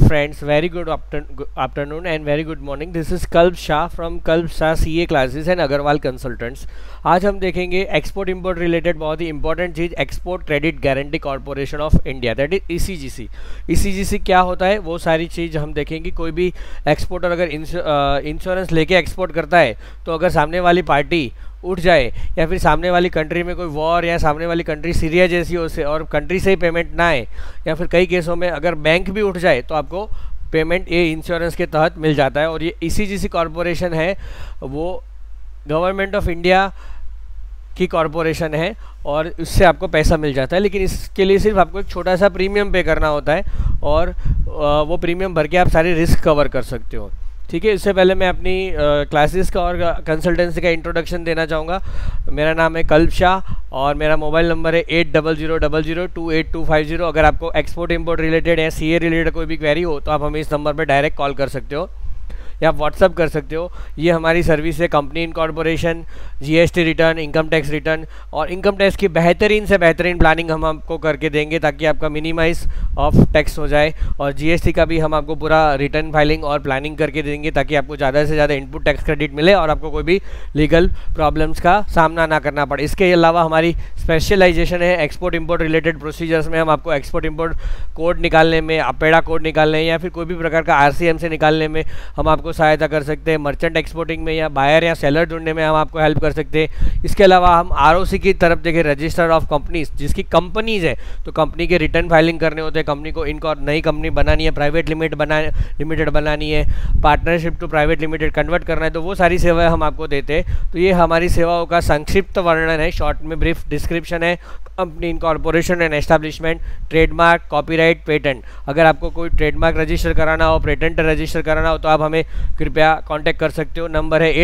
friends, very good afternoon and very good morning. This is Kalb Shah from Kalb Shah CA classes and Agarwal Consultants. आज हम देखेंगे export import related बहुत ही important चीज़, export credit guarantee corporation of India, that is ECGC. ECGC क्या होता है वो सारी चीज़ हम देखेंगे. कोई भी एक्सपोर्टर अगर इंश्योरेंस लेके एक्सपोर्ट करता है तो अगर सामने वाली पार्टी उठ जाए या फिर सामने वाली कंट्री में कोई वॉर या सामने वाली कंट्री सीरिया जैसी हो से और कंट्री से ही पेमेंट ना आए या फिर कई केसों में अगर बैंक भी उठ जाए तो आपको पेमेंट ये इंश्योरेंस के तहत मिल जाता है. और ये ECGC कॉरपोरेशन है वो गवर्नमेंट ऑफ इंडिया की कॉरपोरेशन है और उससे आपको पैसा मिल जाता है, लेकिन इसके लिए सिर्फ आपको एक छोटा सा प्रीमियम पे करना होता है और वो प्रीमियम भर के आप सारे रिस्क कवर कर सकते हो. ठीक है, इससे पहले मैं अपनी क्लासेस का और कंसल्टेंसी का इंट्रोडक्शन देना चाहूँगा. मेरा नाम है कल्ब शाह और मेरा मोबाइल नंबर है 8000028250. अगर आपको एक्सपोर्ट इंपोर्ट रिलेटेड या CA रिलेटेड कोई भी क्वेरी हो तो आप हमें इस नंबर पर डायरेक्ट कॉल कर सकते हो या व्हाट्सअप कर सकते हो. ये हमारी सर्विस है company incorporation, GST return, income tax return और इनकम टैक्स की बेहतरीन से बेहतरीन प्लानिंग हम आपको करके देंगे ताकि आपका मिनिमाइज ऑफ टैक्स हो जाए. और GST का भी हम आपको पूरा रिटर्न फाइलिंग और प्लानिंग करके देंगे ताकि आपको ज़्यादा से ज़्यादा इनपुट टैक्स क्रेडिट मिले और आपको कोई भी लीगल प्रॉब्लम्स का सामना ना करना पड़े. इसके अलावा हमारी स्पेशलाइजेशन है एक्सपोर्ट इंपोर्ट रिलेटेड प्रोसीजर्स में. हम आपको एक्सपोर्ट इंपोर्ट कोड निकालने में, अपेडा कोड निकालने या फिर कोई भी प्रकार का RCM से निकालने में हम आपको सहायता कर सकते हैं. मर्चेंट एक्सपोर्टिंग में या बायर या सेलर ढूंढने में हम आपको हेल्प कर सकते हैं. इसके अलावा हम ROC की तरफ देखें, रजिस्टर ऑफ कंपनीज, जिसकी कंपनीज है तो कंपनी के रिटर्न फाइलिंग करने होते हैं. कंपनी को इनको नई कंपनी बनानी है, प्राइवेट लिमिटेड बनानी है, partnership to private limited convert करना है, तो वो सारी सेवाएं हम आपको देते हैं. तो ये हमारी सेवाओं का संक्षिप्त वर्णन है, शॉर्ट में ब्रीफ डिस्क्रिप्शन है. Company incorporation and establishment, trademark, copyright, patent. अगर आपको कोई ट्रेडमार्क रजिस्टर कराना हो, पेटेंट रजिस्टर कराना हो तो आप हमें कृपया कांटेक्ट कर सकते हो. नंबर है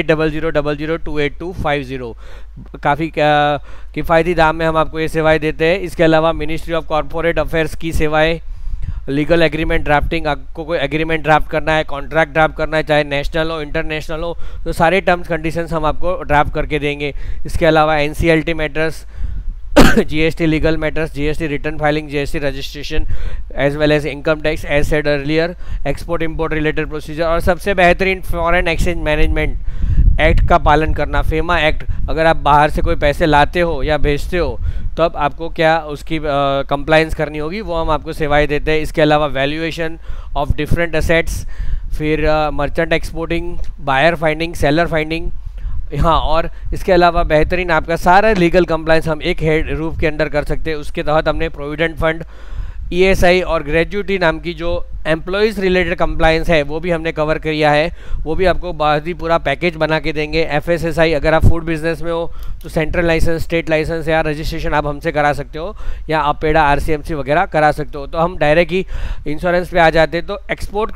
8000028250. काफ़ी किफ़ायती दाम में हम आपको ये सेवाएं देते हैं. इसके अलावा मिनिस्ट्री ऑफ कॉर्पोरेट अफेयर्स की सेवाएं, लीगल एग्रीमेंट ड्राफ्टिंग, आपको कोई एग्रीमेंट ड्राफ्ट करना है, कॉन्ट्रैक्ट ड्राफ्ट करना है, चाहे नेशनल हो इंटरनेशनल हो, तो सारे टर्म्स कंडीशंस हम आपको ड्राफ्ट करके देंगे. इसके अलावा NCLT matters, GST legal matters, GST return filing, GST registration as well as income tax as said earlier, export import related procedure और सबसे बेहतरीन फॉरेन एक्सचेंज मैनेजमेंट एक्ट का पालन करना, फेमा एक्ट. अगर आप बाहर से कोई पैसे लाते हो या भेजते हो तब आपको क्या उसकी कंप्लाइंस करनी होगी, वो हम आपको सेवाएं देते हैं. इसके अलावा वैल्यूएशन ऑफ डिफरेंट असेट्स, फिर merchant exporting, buyer finding, seller finding. हाँ, और इसके अलावा बेहतरीन आपका सारा लीगल कंप्लाइंस हम एक हेड रूफ के अंडर कर सकते हैं. उसके तहत हमने प्रोविडेंट फंड, ESI और ग्रेजुटी नाम की जो एम्प्लॉयज़ रिलेटेड कंप्लाइंस है वो भी हमने कवर किया है. वो भी आपको बहुत ही पूरा पैकेज बना के देंगे. FSSI, अगर आप फूड बिजनेस में हो तो सेंट्रल लाइसेंस, स्टेट लाइसेंस या रजिस्ट्रेशन आप हमसे करा सकते हो या अपेडा RCMC वगैरह करा सकते हो. तो हम डायरेक्ट ही इंश्योरेंस पे आ जाते हैं. तो एक्सपोर्ट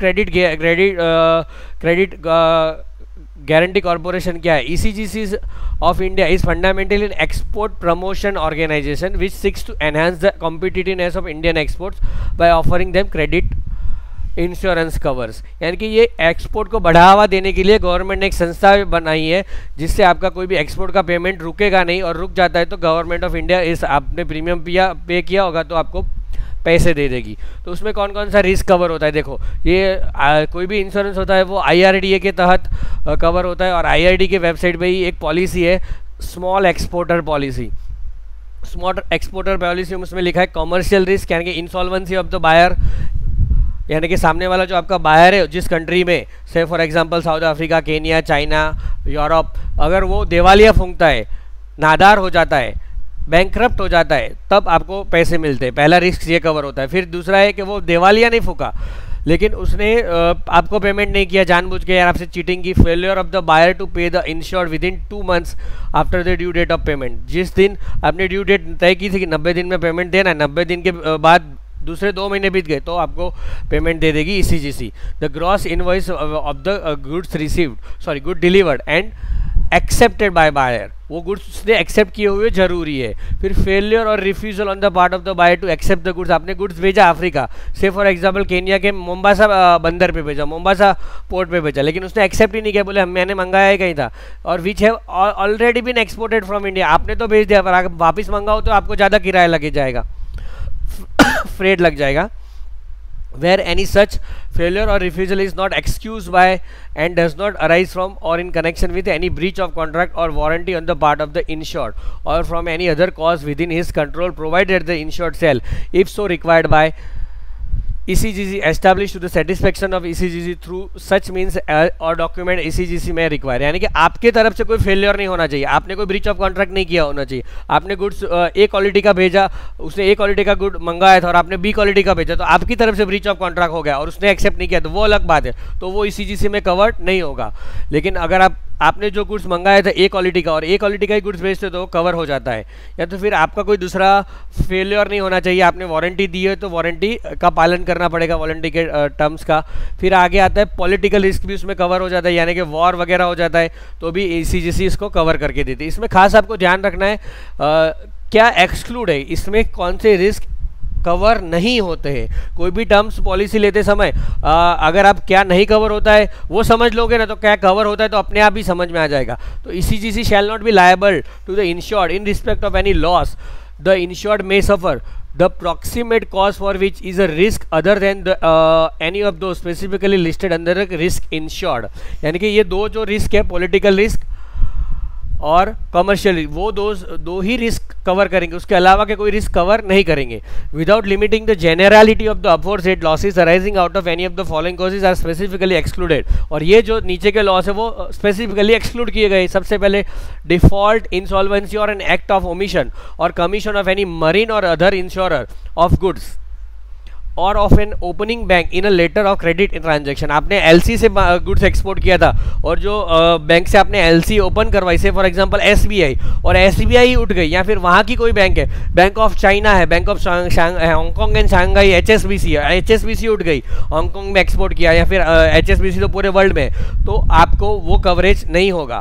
क्रेडिट गारंटी कॉर्पोरेशन क्या है? ECGC of India is fundamentally an export promotion organization which seeks to enhance the competitiveness of Indian exports by offering them credit insurance covers. यानी कि ये एक्सपोर्ट को बढ़ावा देने के लिए गवर्नमेंट ने एक संस्था बनाई है जिससे आपका कोई भी एक्सपोर्ट का पेमेंट रुकेगा नहीं, और रुक जाता है तो गवर्नमेंट ऑफ इंडिया इस आपने प्रीमियम पे किया होगा तो आपको पैसे दे देगी. तो उसमें कौन कौन सा रिस्क कवर होता है? देखो, ये कोई भी इंश्योरेंस होता है वो IRDA के तहत कवर होता है और IRDA के वेबसाइट पे ही एक पॉलिसी है, small exporter policy. Small exporter policy में उसमें लिखा है कमर्शियल रिस्क, यानी कि इंसॉल्वेंसी ऑफ द बायर, यानी कि सामने वाला जो आपका बायर है जिस कंट्री में, say for example South Africa, Kenya, China, Europe, अगर वो दिवालिया फूंकता है, नादार हो जाता है, बैंकक्रप्ट हो जाता है, तब आपको पैसे मिलते हैं. पहला रिस्क ये कवर होता है. फिर दूसरा है कि वो दिवालिया नहीं फूका लेकिन उसने आपको पेमेंट नहीं किया जानबूझ के, यार आपसे चीटिंग की. Failure of the buyer to pay the insured within 2 months after the due date of payment. जिस दिन आपने ड्यू डेट तय की थी कि 90 दिन में पेमेंट देना है, 90 दिन के बाद दूसरे 2 महीने बीत गए तो आपको पेमेंट दे देगी ECGC. The gross invoice of the goods received, sorry good delivered and accepted by buyer, वो गुड्स उसने एक्सेप्ट किए हुए जरूरी है. फिर फेलियर और refusal on the part of the buyer to accept the goods. आपने गुड्स भेजा अफ्रीका से, फॉर एग्जांपल केनिया के मोम्बासा बंदर पे भेजा, मोम्बासा पोर्ट पे भेजा, लेकिन उसने एक्सेप्ट ही नहीं किया, बोले मैंने मंगाया ही कहीं था, और which have already been exported from India. आपने तो भेज दिया पर आप वापस मंगाओ तो आपको ज़्यादा किराया लगे जाएगा, फ्रेट लग जाएगा. where any such failure or refusal is not excused by and does not arise from or in connection with any breach of contract or warranty on the part of the insured or from any other cause within his control, provided the insured shall, if so required by ECGC, established to the satisfaction of ECGC through such means or document ECGC में require, यानी कि आपके तरफ से कोई failure नहीं होना चाहिए, आपने कोई ब्रीच ऑफ कॉन्ट्रैक्ट नहीं किया होना चाहिए, आपने गुड्स ए क्वालिटी का भेजा, उसने ए क्वालिटी का गुड मंगाया था और आपने बी क्वालिटी का भेजा, तो आपकी तरफ से ब्रीच ऑफ कॉन्ट्रैक्ट हो गया और उसने एक्सेप्ट नहीं किया, तो वो अलग बात है, तो वो ECGC में कवर्ड नहीं होगा। लेकिन अगर आपने जो गुड्स मंगाया था ए क्वालिटी का और ए क्वालिटी का ही गुड्स भेजते तो कवर हो जाता है। या तो फिर आपका कोई दूसरा फेलियर नहीं होना चाहिए, आपने वारंटी दी है तो वारंटी का पालन करना पड़ेगा, वारंटी के टर्म्स का। फिर आगे आता है पॉलिटिकल रिस्क भी उसमें कवर हो जाता है, यानी कि वॉर वगैरह हो जाता है तो भी ECGC इसको कवर करके देती है। इसमें खास आपको ध्यान रखना है क्या एक्सक्लूड है, इसमें कौन से रिस्क कवर नहीं होते हैं। कोई भी टर्म्स पॉलिसी लेते समय अगर आप क्या नहीं कवर होता है वो समझ लोगे ना, तो क्या कवर होता है तो अपने आप ही समझ में आ जाएगा। तो ECGC shall not be liable to the insured in respect of any loss the insured may suffer the proximate cause for which is a risk other than any of those specifically listed under risk insured. यानी कि ये दो जो risk है, political risk और commercial, वो दो ही risk cover करेंगे, उसके अलावा के कोई रिस्क कवर नहीं करेंगे। Without limiting the generality of the aforesaid losses arising out of any of the following causes are specifically excluded. और ये जो नीचे के लॉस है वो स्पेसिफिकली एक्सक्लूड किए गए। सबसे पहले डिफॉल्ट, इंसॉल्वेंसी और एन एक्ट ऑफ ओमिशन और कमीशन ऑफ एनी मरीन और अदर इंश्योरर ऑफ गुड्स और of an opening bank in a letter of credit transaction. आपने LC से गुड्स एक्सपोर्ट किया था और जो बैंक से आपने LC ओपन करवाई, से फॉर एग्जांपल SBI, और SBI उठ गई, या फिर वहाँ की कोई बैंक है, बैंक ऑफ चाइना है, bank of Hong Kong and Shanghai HSBC है, HSBC उठ गई, हांगकॉन्ग में एक्सपोर्ट किया, या फिर HSBC तो पूरे वर्ल्ड में, तो आपको वो कवरेज नहीं होगा।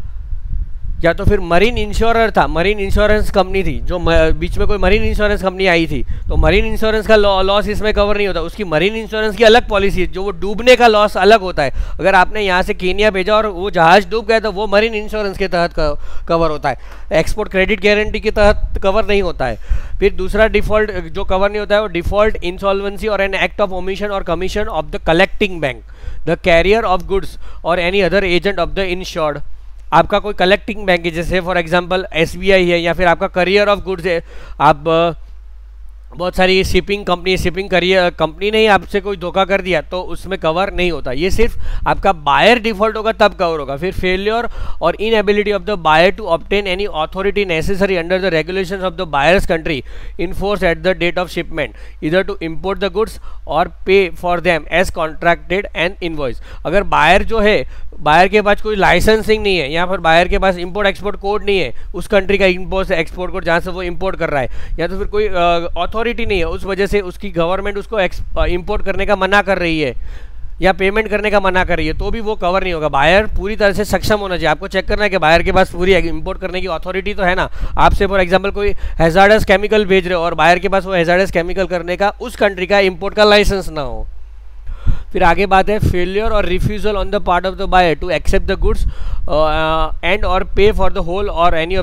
या तो फिर मरीन इंश्योरर था, मरीन इंश्योरेंस कंपनी थी, जो बीच में कोई मरीन इंश्योरेंस कंपनी आई थी, तो मरीन इंश्योरेंस का लॉस इसमें कवर नहीं होता, उसकी मरीन इंश्योरेंस की अलग पॉलिसी है, जो वो डूबने का लॉस अलग होता है। अगर आपने यहाँ से केनिया भेजा और वो जहाज डूब गया तो वो मरीन इंश्योरेंस के तहत कवर होता है, एक्सपोर्ट क्रेडिट गारंटी के तहत कवर नहीं होता है। फिर दूसरा डिफॉल्ट जो कवर नहीं होता है वो डिफॉल्ट, इंसॉल्वेंसी और एन एक्ट ऑफ ओमिशन और commission of the collecting bank, the carrier of goods और any other agent of the insured. आपका कोई कलेक्टिंग बैंक है, जैसे फॉर एग्जांपल SBI है, या फिर आपका करियर ऑफ गुड्स है, आप बहुत सारी shipping company, shipping carrier company ने ही आपसे कोई धोखा कर दिया तो उसमें कवर नहीं होता। ये सिर्फ आपका बायर डिफॉल्ट होगा तब कवर होगा। फिर फेलियर और inability of the buyer to obtain any authority necessary under the regulations of the buyer's country in force at the date of shipment either to import the goods और pay for them as contracted and invoice. अगर buyer जो है, buyer के पास कोई licensing नहीं है, या फिर बायर के पास इंपोर्ट एक्सपोर्ट कोड नहीं है, उस कंट्री का इंपोर्ट एक्सपोर्ट कोड जहाँ से वो इंपोर्ट कर रहा है, या तो फिर कोई अथॉरिटी नहीं है, उस वजह से उसकी गवर्नमेंट उसको इंपोर्ट करने का मना कर रही है या पेमेंट करने का मना कर रही है, तो भी वो कवर नहीं होगा। बायर पूरी तरह से सक्षम होना चाहिए। आपको चेक करना है कि बायर के पास पूरी इंपोर्ट करने की अथॉरिटी तो है ना। आपसे फॉर एग्जांपल कोई हैजार्डस केमिकल भेज रहे हो और बायर के पास वो हैजार्डस केमिकल करने का उस कंट्री का इंपोर्ट का लाइसेंस ना हो। फिर आगे बात है फेलियर और refusal on the part of the buyer to accept the goods and और पे फॉर द होल और any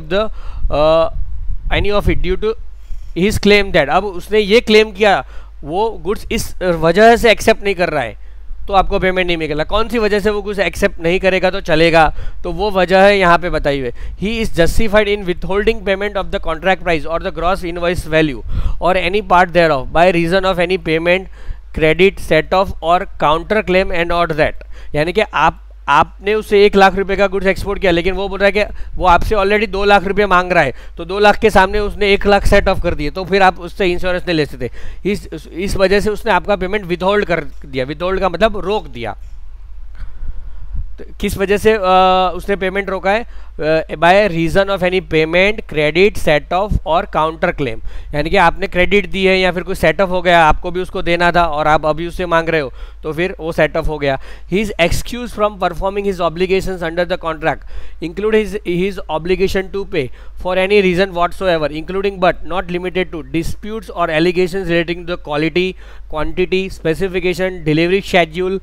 of it due to his claim that. अब उसने ये क्लेम किया वो गुड्स इस वजह से एक्सेप्ट नहीं कर रहा है तो आपको पेमेंट नहीं मिलेगा। कौन सी वजह से वो गुड्स एक्सेप्ट नहीं करेगा तो चलेगा, तो वो वजह है यहाँ पे बताई हुई। He is justified in withholding payment of the contract price और द ग्रॉस इनवॉइस वैल्यू और any part thereof by reason of any payment, credit, set off और counter claim and aught that. यानी कि आपने उससे 1 लाख रुपए का goods export किया, लेकिन वो बोल रहा है कि वो आपसे ऑलरेडी 2 लाख रुपए मांग रहा है, तो 2 लाख के सामने उसने 1 लाख सेट ऑफ कर दिए, तो फिर आप उससे इंश्योरेंस नहीं ले सकते। इस वजह से उसने आपका पेमेंट विथहोल्ड कर दिया। विथहोल्ड का मतलब रोक दिया। तो किस वजह से उसने पेमेंट रोका है? By reason of any payment, credit, set off और काउंटर क्लेम। यानी कि आपने क्रेडिट दी है या फिर कोई सेट ऑफ हो गया, आपको भी उसको देना था और आप अभी उससे मांग रहे हो, तो फिर वो सेट ऑफ हो गया। He is excuse from performing his obligations under the contract, include his obligation to pay for any reason whatsoever, including but not limited to disputes और allegations relating to the quality, quantity, specification, delivery schedule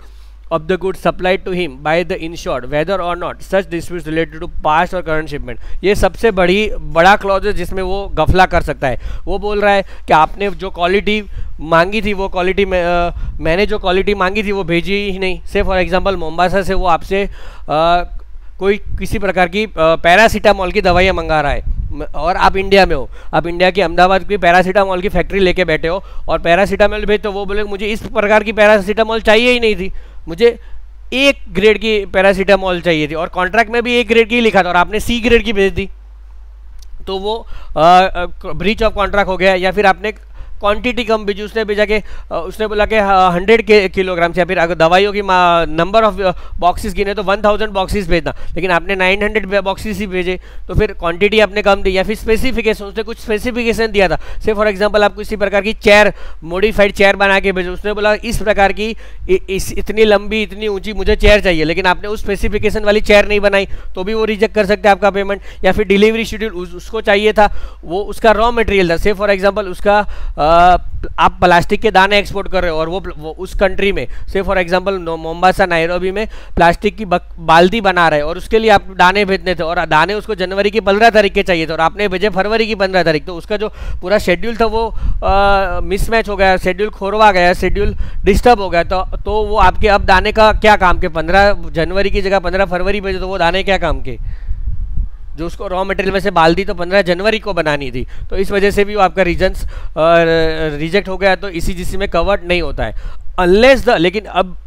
of the goods supplied to him by the insured whether or not such disputes related to past or current shipment। ये सबसे बड़ा clause है जिसमें वो गफला कर सकता है। वो बोल रहा है कि आपने जो क्वालिटी मांगी थी वो क्वालिटी में मैंने जो क्वालिटी मांगी थी वो भेजी ही नहीं। से फॉर एग्जांपल मोम्बासा से वो आपसे कोई किसी प्रकार की पैरासीटामोल की दवाइयाँ मंगा रहा है और आप इंडिया में हो, आप इंडिया की अहमदाबाद की पैरासीटामोल की फैक्ट्री लेके बैठे हो और पैरासीटामोल भेज, तो वो बोले मुझे इस प्रकार की पैरासीटामोल चाहिए ही नहीं थी, मुझे एक ग्रेड की पैरासीटामोल चाहिए थी और कॉन्ट्रैक्ट में भी एक ग्रेड की लिखा था और आपने सी ग्रेड की भेज दी, तो वो ब्रीच ऑफ कॉन्ट्रैक्ट हो गया। या फिर आपने क्वांटिटी कम भेजी, उसने भेजा कि उसने बोला कि 100 किलोग्राम से, या फिर अगर दवाइयों की नंबर ऑफ बॉक्सेस गिने तो 1000 बॉक्सेस भेजना, लेकिन आपने 900 बॉक्सेस ही भेजे, तो फिर क्वांटिटी आपने कम दी। या फिर स्पेसिफिकेशन, उसने कुछ स्पेसिफिकेशन दिया था, से फॉर एग्जांपल आप किसी प्रकार की चेयर मॉडिफाइड चेयर बना के भेजो, उसने बोला इस प्रकार की इतनी लंबी इतनी ऊंची मुझे चेयर चाहिए, लेकिन आपने उस स्पेसिफिकेशन वाली चेयर नहीं बनाई, तो भी वो रिजेक्ट कर सकते हैं आपका पेमेंट। या फिर डिलीवरी शेड्यूल उसको चाहिए था, वो उसका रॉ मटेरियल था, से फॉर एग्जांपल उसका आप प्लास्टिक के दाने एक्सपोर्ट कर रहे हो और वो उस कंट्री में, say for example Mombasa Nairobi में प्लास्टिक की बाल्टी बना रहे हैं और उसके लिए आप दाने भेजने थे और दाने उसको जनवरी की 15 तारीख के चाहिए थे और आपने भेजे फरवरी की 15 तारीख, तो उसका जो पूरा शेड्यूल था वो मिसमैच हो गया, शेड्यूल खोरवा गया, शेड्यूल डिस्टर्ब हो गया। तो वो आपके अब दाने का क्या काम के 15 जनवरी की जगह 15 फरवरी भेजे, तो वो दाने क्या काम के, जो उसको रॉ मटेरियल में से बाल्टी तो 15 जनवरी को बनानी थी, तो इस वजह से भी वो आपका रीजन्स रिजेक्ट हो गया, तो ECGC में कवर्ड नहीं होता है अनलेस द, लेकिन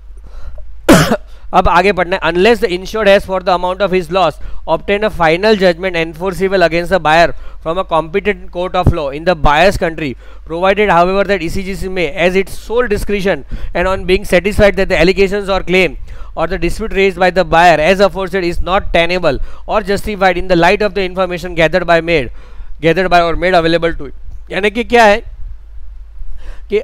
अब आगे पढ़ना है, unless the insured has for the amount of his loss obtain a final judgement enforceable against the buyer from a competent court of law in the buyer's country, provided however that ECGC में as its sole discretion and on being satisfied that the allegations और claim or the dispute raised by the buyer as aforesaid is not tenable or justified in the light of the information gathered by or made available to it। यानी कि क्या है कि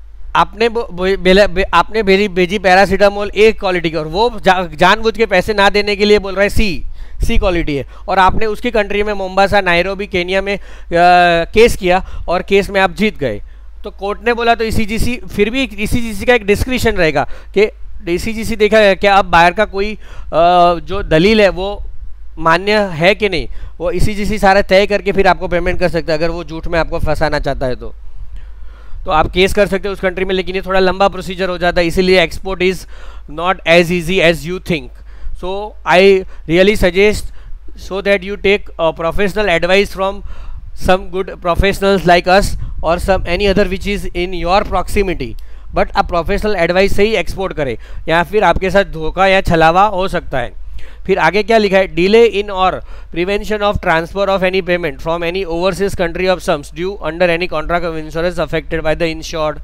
आपने भेजी paracetamol एक quality की और वो जानबूझ के पैसे ना देने के लिए बोल रहा है सी क्वालिटी है, और आपने उसकी कंट्री में मोम्बासा नायरोबी केनिया में केस किया और केस में आप जीत गए, तो कोर्ट ने बोला तो ECGC फिर भी ECGC का एक डिस्क्रिशन रहेगा कि ECGC देखा है क्या अब बायर का कोई जो दलील है वो मान्य है कि नहीं, वो ECGC सारा तय करके फिर आपको पेमेंट कर सकता है अगर वो झूठ में आपको फंसाना चाहता है तो आप केस कर सकते हो उस कंट्री में, लेकिन ये थोड़ा लंबा प्रोसीजर हो जाता है, इसीलिए export is not as easy as you think. So I really suggest so that you take professional advice from some good professionals like us or some any other which is in your proximity, but आप professional advice से ही export करें या फिर आपके साथ धोखा या छलावा हो सकता है। फिर आगे क्या लिखा है, डिले इन और prevention of transfer of any payment from any overseas country of sums due under any contract of insurance affected by the insured,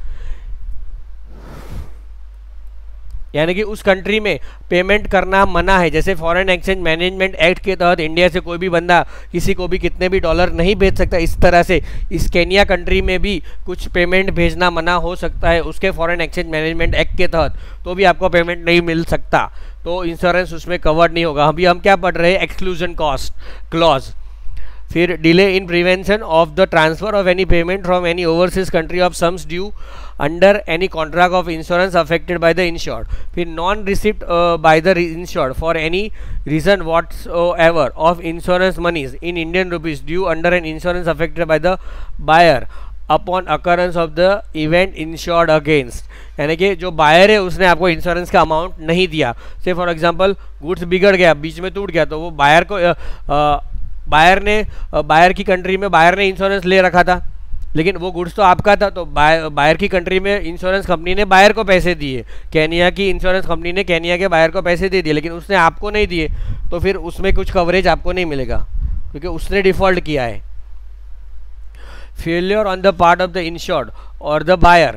यानी कि उस कंट्री में पेमेंट करना मना है। जैसे फॉरेन एक्सचेंज मैनेजमेंट एक्ट के तहत इंडिया से कोई भी बंदा किसी को भी कितने भी डॉलर नहीं भेज सकता, इस तरह से इस केनिया कंट्री में भी कुछ पेमेंट भेजना मना हो सकता है उसके फॉरेन एक्सचेंज मैनेजमेंट एक्ट के तहत, तो भी आपको पेमेंट नहीं मिल सकता, तो इंश्योरेंस उसमें कवर्ड नहीं होगा। अभी हम क्या पढ़ रहे हैं, एक्सक्लूजन कॉस्ट क्लॉज। फिर delay in prevention of the transfer of any payment from any overseas country of sums due under any contract of insurance affected by the insured. फिर non receipt by the insured for any reason whatsoever of insurance monies in Indian rupees due under an insurance affected by the buyer upon occurrence of the event insured against, यानी कि जो buyer है उसने आपको insurance का amount नहीं दिया। से फॉर एग्जांपल गुड्स बिगड़ गया, बीच में टूट गया, तो वो बायर को बायर की कंट्री में बायर ने इंश्योरेंस ले रखा था, लेकिन वो गुड्स तो आपका था, तो बायर की कंट्री में इंश्योरेंस कंपनी ने बायर को पैसे दिए, केनिया की इंश्योरेंस कंपनी ने केनिया के बायर को पैसे दे दिए, लेकिन उसने आपको नहीं दिए, तो फिर उसमें कुछ कवरेज आपको नहीं मिलेगा क्योंकि उसने डिफॉल्ट किया है। Failure on the part of the insured और the buyer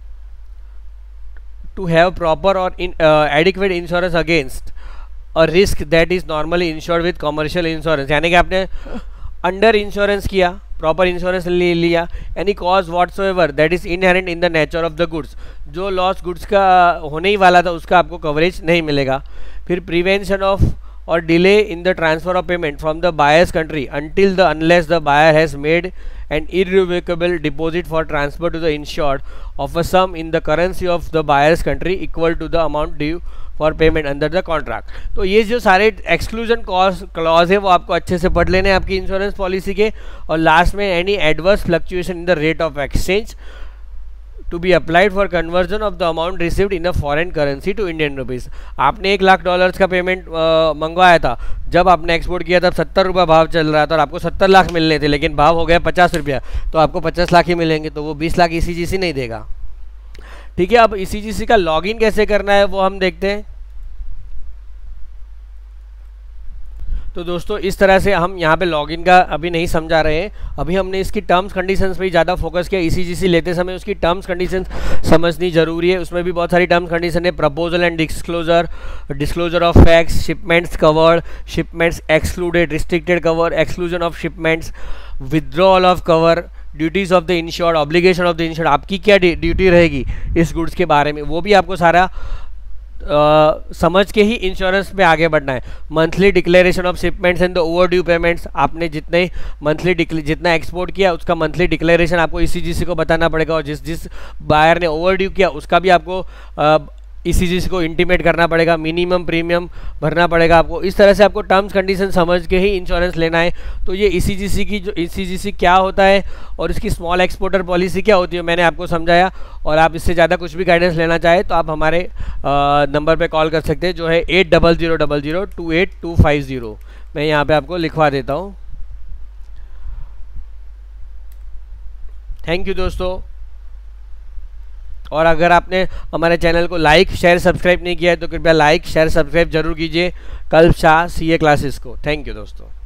to have proper और adequate insurance against a risk that is normally insured with commercial insurance, यानी कि आपने अंडर इंश्योरेंस किया, प्रॉपर इंश्योरेंस ले लिया, any cause whatsoever that is inherent in the nature of the goods, जो loss goods का होने ही वाला था उसका आपको कवरेज नहीं मिलेगा। फिर prevention of or delay in the transfer of payment from the buyer's country unless the buyer has made an irrevocable deposit for transfer to the insured of a sum in the currency of the buyer's country equal to the amount due for payment under the contract. तो ये जो सारे exclusion clause है वो आपको अच्छे से पढ़ लेने हैं आपकी इंश्योरेंस पॉलिसी के. और लास्ट में any adverse fluctuation in the rate of exchange to be applied for conversion of the amount received in a foreign currency to Indian rupees. आपने $1,00,000 का पेमेंट मंगवाया था, जब आपने एक्सपोर्ट किया तब 70 रुपये भाव चल रहा था और आपको 70 लाख मिलने थे, लेकिन भाव हो गया 50 रुपया, तो आपको 50 लाख ही मिलेंगे, तो वो 20 लाख ECGC नहीं देगा. ठीक है. अब ECGC का लॉगिन कैसे करना है वो हम देखते हैं. तो दोस्तों इस तरह से हम यहाँ पे लॉगिन का अभी नहीं समझा रहे हैं, अभी हमने इसकी टर्म्स कंडीशंस पे ही ज़्यादा फोकस किया. ECGC लेते समय उसकी टर्म्स कंडीशंस समझनी जरूरी है, उसमें भी बहुत सारी टर्म्स कंडीशन है. Proposal and disclosure, disclosure of facts, shipments covered, shipments excluded, restricted cover, exclusion of shipments, withdrawal of cover, duties of the insured, obligation of the insured, आपकी क्या ड्यूटी रहेगी इस गुड्स के बारे में, वो भी आपको सारा समझ के ही इंश्योरेंस में आगे बढ़ना है. Monthly declaration of shipments and the overdue payments, आपने जितने मंथली जितना एक्सपोर्ट किया उसका मंथली डिक्लेरेशन आपको ECGC को बताना पड़ेगा, और जिस बायर ने ओवर ड्यू किया उसका भी आपको ECGC को इंटीमेट करना पड़ेगा, मिनिमम प्रीमियम भरना पड़ेगा आपको. इस तरह से आपको टर्म्स कंडीशन समझ के ही इंश्योरेंस लेना है. तो ये ECGC क्या होता है और इसकी स्मॉल एक्सपोर्टर पॉलिसी क्या होती है मैंने आपको समझाया. और आप इससे ज़्यादा कुछ भी गाइडेंस लेना चाहे तो आप हमारे नंबर पे कॉल कर सकते हैं, जो है 8000028250. मैं यहाँ पे आपको लिखवा देता हूँ. थैंक यू दोस्तों. और अगर आपने हमारे चैनल को लाइक शेयर सब्सक्राइब नहीं किया है तो कृपया लाइक शेयर सब्सक्राइब जरूर कीजिए कल्प शाह CA क्लासेस को. थैंक यू दोस्तों.